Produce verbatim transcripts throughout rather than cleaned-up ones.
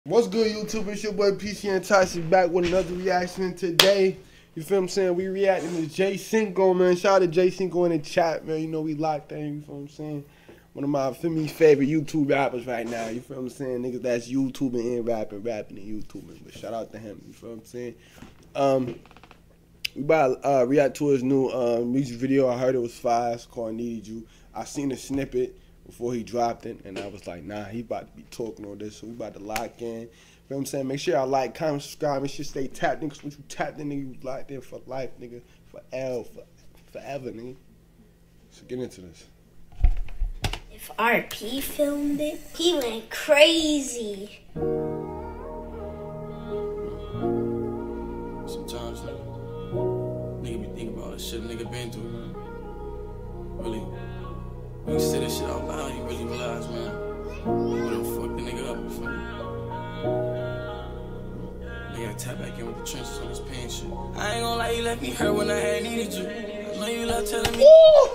What's good, YouTube? It's your boy P C and Tyson back with another reaction today. You feel what I'm saying? We reacting to J Cinco, man. Shout out to J Cinco in the chat, man. You know we locked in, you feel what I'm saying? One of my feel me, favorite YouTube rappers right now. You feel what I'm saying? Niggas that's YouTubing and rapping, rapping and YouTubing. But shout out to him, you feel what I'm saying? Um, we about to uh, react to his new uh, music video. I heard it was fire. It's called Needed You. I seen a snippet before he dropped it, and I was like, nah, he about to be talking on this, so we about to lock in. You know what I'm saying? Make sure y'all like, comment, subscribe, make sure you stay tapped in, because once you tapped in, nigga, you locked in for life, nigga, forever, for, forever, nigga. So get into this. If R P filmed it, he went crazy. Sometimes, nigga, nigga be thinking about the shit a nigga been through, man. Really. When you say this shit out loud, you really realize, man, you would've fucked the nigga up before. Nigga gotta tap back in with the trenches on his pants shit. I ain't gonna lie, you left me hurt when I had needed you. I know you love telling me.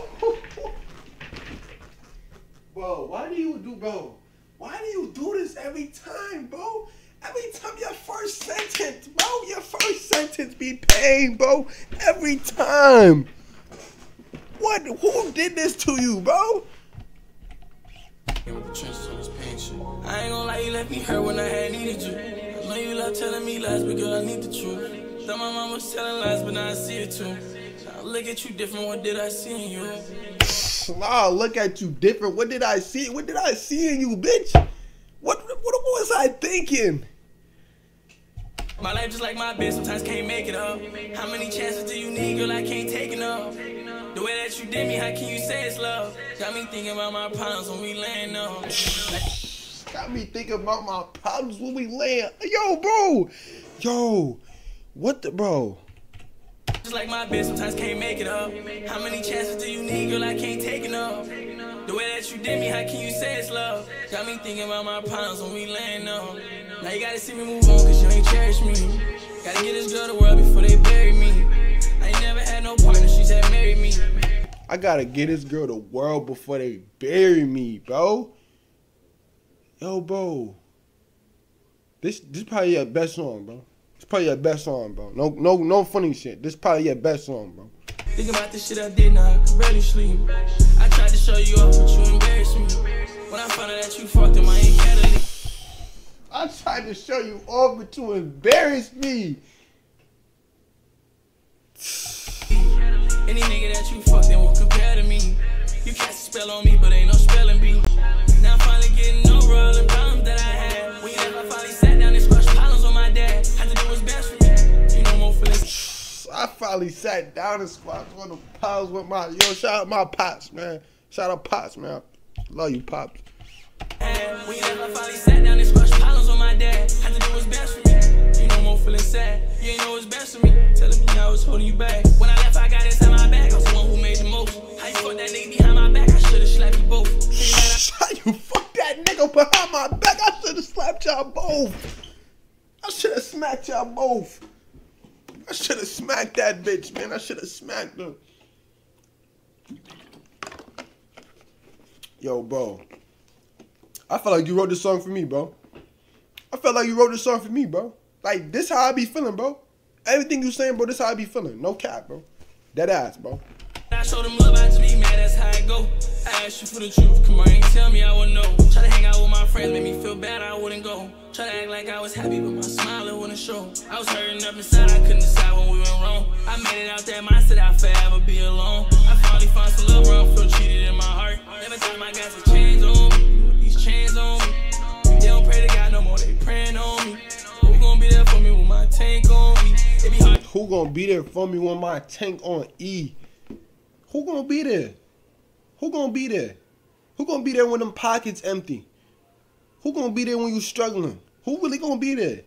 Bro, why do you do, bro? Why do you do this every time, bro? Every time your first sentence, bro, your first sentence be pain, bro. Every time. What? Who did this to you, bro? With the trenches on his pants shit. I ain't gonna lie, you left me hurt when I had needed you. I know you love telling me lies, but girl, I need the truth. Thought my mom was telling lies, but now I see it too. Now I look at you different, what did I see in you? Nah, look at you different. What did I see? What did I see in you, bitch? What, what, what was I thinking? My life just like my bitch, sometimes can't make it up. How many chances do you need, girl, I can't take enough. The way that you did me, how can you say it's love? Got me thinking about my problems when we laying up. Got me thinking about my problems when we laying. Yo, bro. Yo. What the, bro? Just like my bitch, sometimes can't make it up. How many chances do you need, girl, I can't take enough. The way that you did me, how can you say it's love? Got me thinking about my problems when we laying up. Now you gotta see me move on, cause you ain't cherish me. Gotta get this girl the world before they bury me. I ain't never had no partner, she said marry me. I gotta get this girl the world before they bury me, bro. Yo, bro. This this probably your best song, bro. It's probably your best song, bro. No no no funny shit. This probably your best song, bro. Thinking about the shit I did, now I can barely sleep. I tried to show you off, but you embarrassed me. When I found out that you fucked him, I ain't care to leave. I tried to show you off, but you embarrassed me. Any nigga that you fucked then won't compare to me. You cast a spell on me, but ain't no spelling bee. Now I'm finally getting over all the problems that I had. When you never finally sat down and squashed problems with my dad. Had to do what's best for me. You know more feelings. I finally sat down and squashed one of the pops with my yo. Shout out my pops, man. Shout out pops, man. Love you, pops. When you never finally sat down and squashed problems with my dad. Had to do what's best for me. You know more feeling sad. You ain't know what's best for me. Telling me I was holding you back. When I left, I got inside my bag. I was the one who made the most. How you fuck that nigga behind my back? I should've slapped you both. How you fuck that nigga behind my back? I should've slapped y'all both. I should've smacked y'all both. I should've smacked that bitch, man. I should've smacked her. Yo, bro. I felt like you wrote this song for me, bro. I felt like you wrote this song for me, bro. Like, this how I be feeling, bro. Everything you saying, bro, this how I be feeling. No cap, bro. Dead ass, bro. I showed them love, I just be mad, that's how I go. I asked you for the truth, come on and tell me I would know. Try to hang out with my friends, made me feel bad, I wouldn't go. Try to act like I was happy, but my smile, it wouldn't show. I was hurting up inside, I couldn't decide when we went wrong. I made it out that mindset, I'll forever be alone. I finally found some love where I feel cheated in my heart. Every time I got some chains on me, with these chains on me. They don't pray to God no more, they praying on me. Who gonna be there for me with my tank on E? It be hard. Who gonna be there for me with my tank on E? Who gonna be there? Who gonna be there? Who gonna be there when them pockets empty? Who gonna be there when you struggling? Who really gonna be there?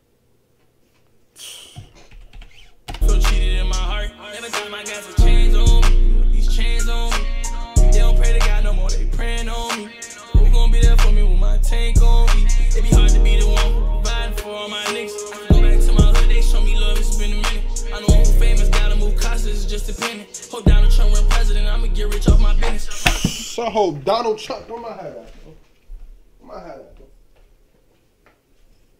Feel cheated in my heart. Every time I got some chains on me, with these chains on me. They don't pray to God no more, they praying on me. Who gonna be there for me with my tank on me? It be hard to be the one who providing for all my niggas. I can go back to my hood, they show me love, it's been a minute. I know who famous, gotta move costs, it's just dependent. Hope Donald Trump win president, I'ma get rich off my business. So I hope Donald Trump, where my hat at, bro? Where my hat at, bro?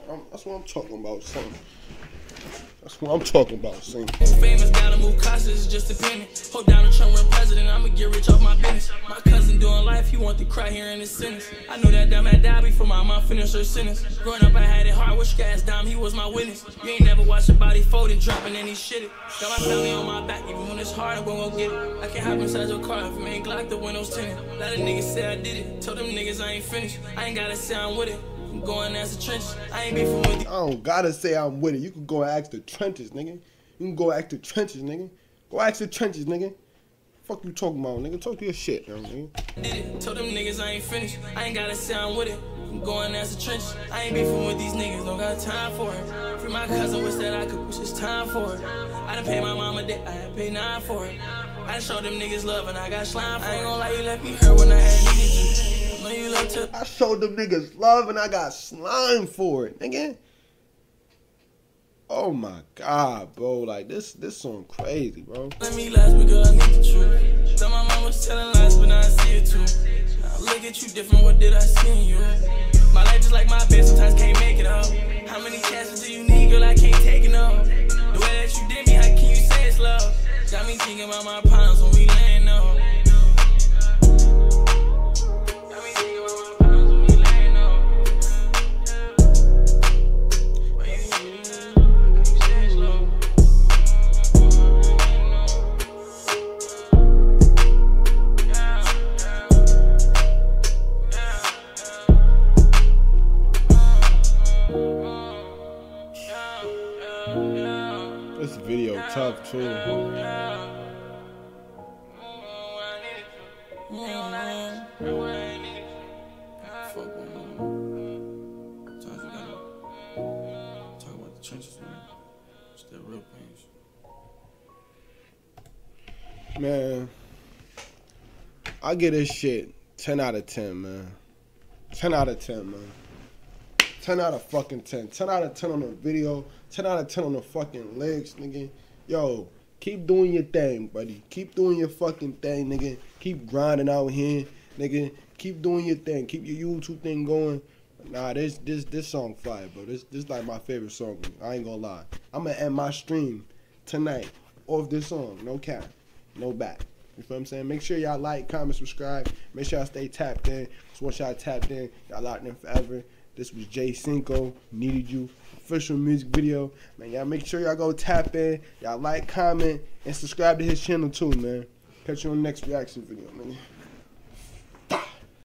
I'm, that's what I'm talking about, son. That's what I'm talking about, son. Famous, gotta move cautious, just dependent. Hold down the Trump run president, I'ma get rich off my business. My cousin doing life, he want to cry here in his sentence. I know that dumb had died before my mom finished her sentence. Growing up, I had it hard with gas dime, he was my witness. You ain't never watched a body folded, dropping any shit. Got my family on my back, even when it's hard, I'm gonna get it. I can't hop inside your car if it ain't Glock, the windows tinted. A lot of niggas say I did it, told them niggas I ain't finished. I ain't gotta say I'm with it. I'm going as the trenches. I ain't beefing with you. I don't gotta say I'm with it. You can go and ask the trenches, nigga. You can go ask the trenches, nigga. Go ask the trenches, nigga. Fuck you talking about, nigga. Talk your shit, yo, nigga. Did it. Told them niggas I ain't finished. I ain't gotta say I'm with it. I'm going as the trenches. I ain't beefing with these niggas. Don't got time for it. Free my cousin, wish that I could push. It's time for it. I done paid my mama debt. I had paid nine for it. I done showed them niggas love and I got slime for it. I ain't gonna lie, you left me hurt when I had needed you. You love to I showed them niggas love and I got slime for it, nigga. Oh my god, bro. Like this this song crazy, bro. Let me last because I need the truth. Thought my mom was telling lies, but now I see it too. Now look at you different, what did I see in you? My life just like my bed, sometimes can't make it up. How many chances do you need, girl? I can't take it up. The way that you did me, how can you say it's love? Got me thinking about my problems when we laying up. This video tough too. Man, I get this shit ten out of ten, man. ten out of ten, man. ten out of fucking ten. ten out of ten on the video. ten out of ten on the fucking lyrics, nigga. Yo, keep doing your thing, buddy. Keep doing your fucking thing, nigga. Keep grinding out here, nigga. Keep doing your thing. Keep your YouTube thing going. Nah, this this this song fire, bro. This this like my favorite song. I ain't gonna lie. I'm gonna end my stream tonight off this song. No cap. No back. You feel what I'm saying? Make sure y'all like, comment, subscribe. Make sure y'all stay tapped in. So once y'all tapped in, y'all locked in forever. This was Jay Cinco, Needed You, official music video. Man, y'all make sure y'all go tap in. Y'all like, comment, and subscribe to his channel too, man. Catch you on the next reaction video, man.